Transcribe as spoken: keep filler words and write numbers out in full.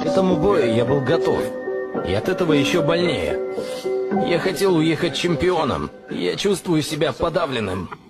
этому бою я был готов. И от этого еще больнее. Я хотел уехать чемпионом. Я чувствую себя подавленным.